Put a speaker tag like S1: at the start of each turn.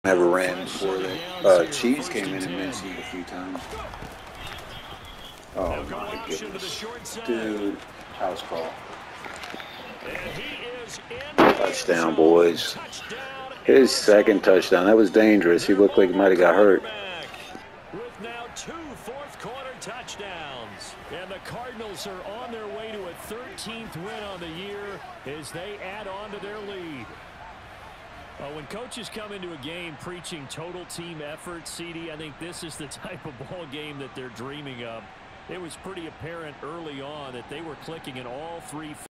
S1: Never ran before that. Chiefs came in and mentioned it a few times. Oh my goodness. Dude, house call. Touchdown, boys. His second touchdown. That was dangerous. He looked like he might have got hurt.
S2: With now 2 fourth-quarter touchdowns. And the Cardinals are on their way to a 13th win on the year as they add on to their lead. When coaches come into a game preaching total team effort, CD, I think this is the type of ball game that they're dreaming of. It was pretty apparent early on that they were clicking in all three